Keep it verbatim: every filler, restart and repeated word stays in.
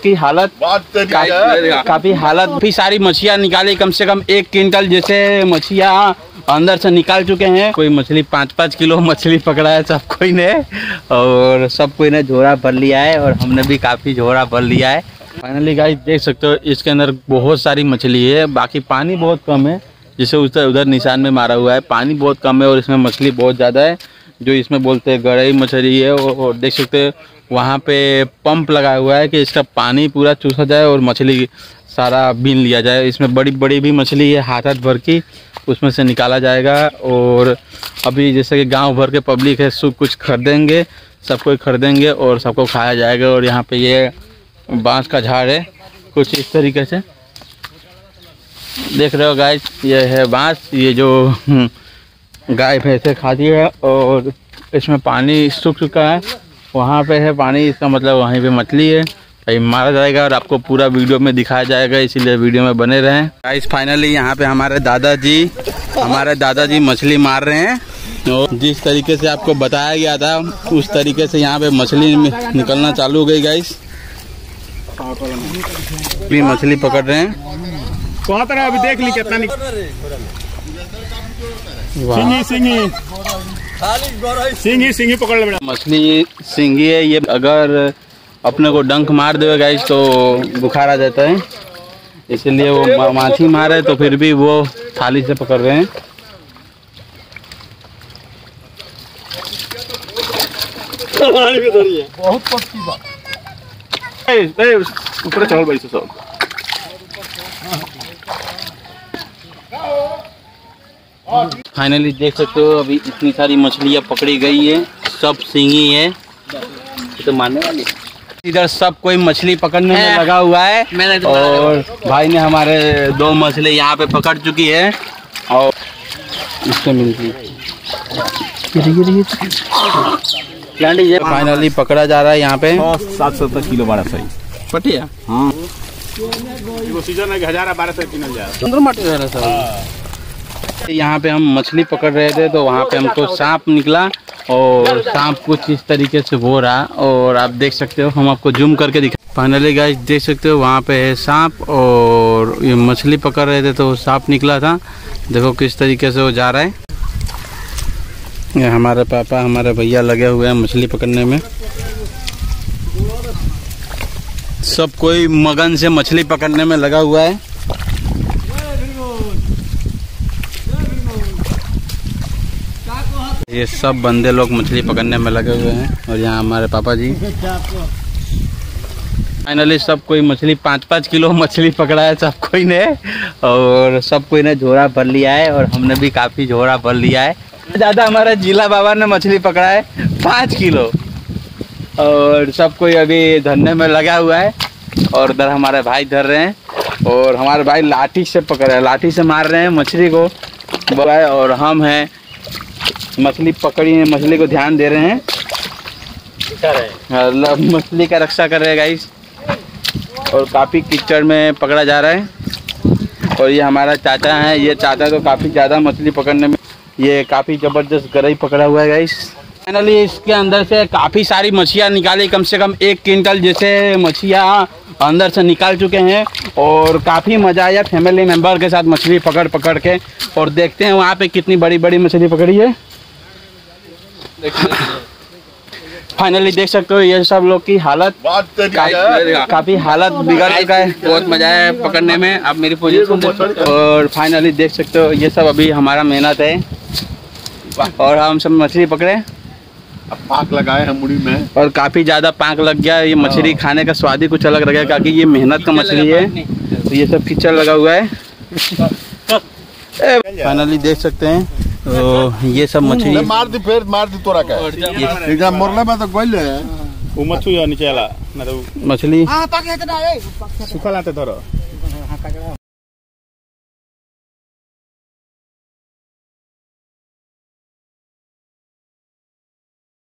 की हालत का, काफी हालत काफी सारी मछलियाँ निकाली, कम से कम एक क्विंटल जैसे मछलियाँ अंदर से निकाल चुके हैं। कोई मछली पाँच पाँच किलो मछली पकड़ा है सब कोई ने, और सब कोई ने झोरा भर लिया है और हमने भी काफ़ी झोरा भर लिया है। फाइनली गाइस देख सकते हो इसके अंदर बहुत सारी मछली है, बाकी पानी बहुत कम है, जिसे उधर उधर निशान में मारा हुआ है। पानी बहुत कम है और इसमें मछली बहुत ज़्यादा है, जो इसमें बोलते हैं गरई मछली है। और देख सकते हैं वहाँ पे पंप लगा हुआ है कि इसका पानी पूरा चूसा जाए और मछली सारा बीन लिया जाए। इसमें बड़ी बड़ी भी मछली है, हाथ हाथ भर की, उसमें से निकाला जाएगा। और अभी जैसे कि गांव भर के पब्लिक है, सब कुछ खरीदेंगे, सब कोई खरीदेंगे और सबको खाया जाएगा। और यहाँ पे ये बांस का झाड़ है कुछ इस तरीके से, देख रहे हो गाइस, ये है बांस, ये जो गाय भैंसे खाती है। और इसमें पानी सूख चुका है, वहाँ पे है पानी, इसका मतलब वहीं पे मछली है, भाई मारा जाएगा और आपको पूरा वीडियो में दिखाया जाएगा, इसीलिए वीडियो में बने रहें गाइस। फाइनली यहाँ पे हमारे दादाजी हमारे दादाजी मछली मार रहे हैं, और जिस तरीके से आपको बताया गया था उस तरीके से यहाँ पे मछली निकलना चालू हो गई गाइस। भी मछली पकड़ रहे हैं, कौन तरह अभी देख ली कितना निकल। सिंगी सिंगी सिंगी सिंगी पकड़ ले बेटा। मछली सिंगी है ये, अगर अपने को डंक मार देगा गाइस तो बुखार आ जाता है, इसलिए वो माछी मारे तो फिर भी वो थाली से पकड़ रहे हैं। बहुत पक्की बात। ऊपर चढ़ बड़ी से सब फाइनली देख सकते हो अभी इतनी सारी मछलियाँ पकड़ी गई है, सब सिंगी है, तो मारने वाली। इधर सब कोई मछली पकड़ने में लगा हुआ है, और भाई ने हमारे दो मछली यहाँ पे पकड़ चुकी है और इससे मिलती है। फाइनली पकड़ा जा रहा है यहाँ पे सात सत्तर किलो बारह सही पटिया। हाँ सीजन है हजार बारह सौ तीन हजार। यहाँ पे हम मछली पकड़ रहे थे तो वहाँ पे हमको सांप निकला, और सांप कुछ इस तरीके से हो रहा, और आप देख सकते हो, हम आपको जूम करके दिखा। फाइनली गाइस देख सकते हो वहाँ पे है सांप, और ये मछली पकड़ रहे थे तो सांप निकला था। देखो किस तरीके से वो जा रहा है। ये हमारे पापा हमारे भैया लगे हुए हैं मछली पकड़ने में, सब कोई मगन से मछली पकड़ने में लगा हुआ है। ये सब बंदे लोग मछली पकड़ने में लगे हुए हैं, और यहाँ हमारे पापा जी। फाइनली सब कोई मछली पाँच पाँच किलो मछली पकड़ा है सब कोई ने, और सब कोई ने झोरा भर लिया है, और हमने भी काफ़ी झोरा भर लिया है। ज़्यादा हमारा जिला बाबा ने मछली पकड़ा है पाँच किलो, और सब कोई अभी धरने में लगा हुआ है। और उधर हमारे भाई धर रहे हैं, और हमारे भाई लाठी से पकड़ रहे हैं, लाठी से मार रहे हैं मछली को, और हम हैं मछली पकड़ी है, मछली को ध्यान दे रहे हैं, मछली का रक्षा कर रहे हैं गाइस। और काफ़ी कीचड़ में पकड़ा जा रहा है। और ये हमारा चाचा है, ये चाचा तो काफ़ी ज़्यादा मछली पकड़ने में, ये काफ़ी ज़बरदस्त गरई पकड़ा हुआ है गाइस। फाइनली इसके अंदर से काफ़ी सारी मछलियाँ निकाली, कम से कम एक क्विंटल जैसे मछलियाँ अंदर से निकाल चुके हैं, और काफ़ी मज़ा आया फैमिली मेम्बर के साथ मछली पकड़ पकड़ के। और देखते हैं वहाँ पे कितनी बड़ी बड़ी मछली पकड़ी है। फाइनली देख सकते हो ये सब लोग की हालत का, काफी हालत बिगड़ चुका है। बहुत मजा है पकड़ने में, आप मेरी पोजीशन देख सकते हो। और फाइनली देख सकते हो ये सब अभी हमारा मेहनत है, और हम सब मछली पकड़े, अब पाक लगाए हैं मुड़ी में, और काफी ज्यादा पाक लग गया। ये मछली खाने का स्वाद ही कुछ अलग लगेगा, क्योंकि ये मेहनत का मछली है, तो ये सब कीचड़ लगा हुआ है। फाइनली देख सकते हैं तो ये सब मछली मार दी, फिर मार दी तोरा का एकदम मोरले में तो गोल है वो मछली नीचे वाला ना तो मछली सुखा लाते धरो।